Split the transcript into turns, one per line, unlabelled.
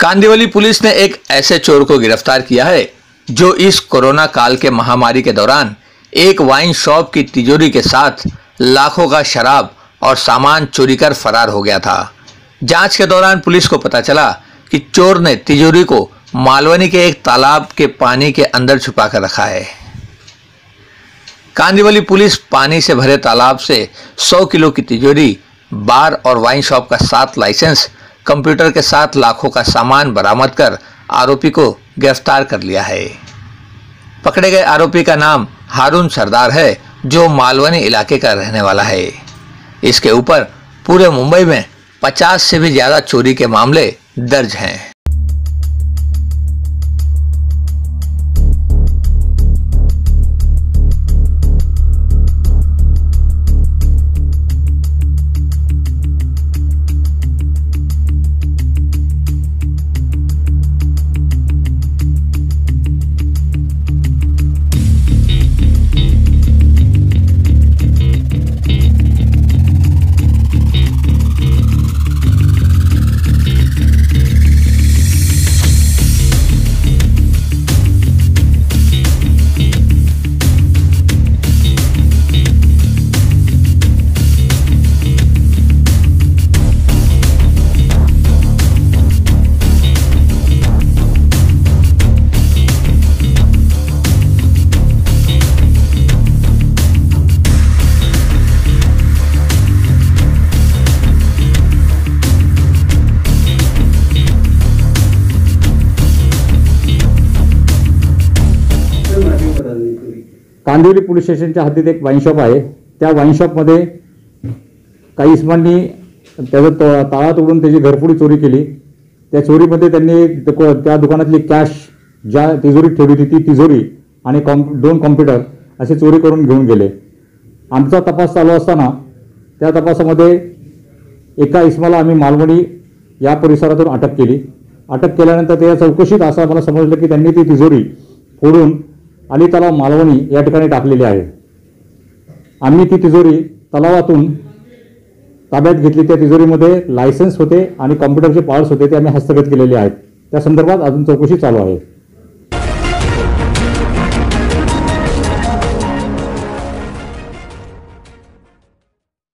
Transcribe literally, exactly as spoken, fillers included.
Kandivali police ने एक ऐसे चोर को गिरफ्तार किया है जो इस कोरोना काल के महामारी के दौरान एक वाइन शॉप की तिजोरी के साथ लाखों का शराब और सामान चोरी कर फरार हो गया था। जांच के दौरान पुलिस को पता चला कि चोर ने तिजोरी को मालवनी के एक तालाब के पानी के अंदर छुपा कर रखा है। कांदिवली पुलिस पानी से भरे तालाब से सौ किलो की तिजोरी, बार और वाइन शॉप का सात लाइसेंस, कंप्यूटर के साथ लाखों का सामान बरामद कर आरोपी को गिरफ्तार कर लिया है। पकड़े गए आरोपी का नाम हारून सरदार है, जो मालवनी इलाके का रहने वाला है। इसके ऊपर पूरे मुंबई में पचास से भी ज्यादा चोरी के मामले दर्ज हैं।
कांदिवली पोलीस स्टेशनच्या हद्दीत एक वाईन शॉप आहे। त्या वाईन शॉपमध्ये काही इसमांनी त्याचा ताळा तोडून त्याची घरफोडी चोरी केली। त्या चोरीमध्ये त्यांनी त्या दुकानातली कॅश, ज्या तिजोरीत ठेवली होती ती तिजोरी आणि दोन कॉम्प्युटर असे चोरी करून घेऊन गेले। आमचा तपास चालू असताना त्या तपासामध्ये एका इसमाला आम्ही मालवणी या परिसरातून अटक केली। अटक केल्यानंतर त्या चौकशीत असं आम्हाला समजलं की त्यांनी ती तिजोरी फोडून अली तलाव मालवणी या ठिकाणी टाकलेली आहे। आम्ही ती तिजोरी तलावातून ताब्यात घेतली। त्या तिजोरीमध्ये लायसेन्स होते आणि कॉम्प्युटरचे पार्ट्स होते, ते आम्ही हस्तगत केलेले आहेत। त्या संदर्भात अजून चौकशी चालू आहे।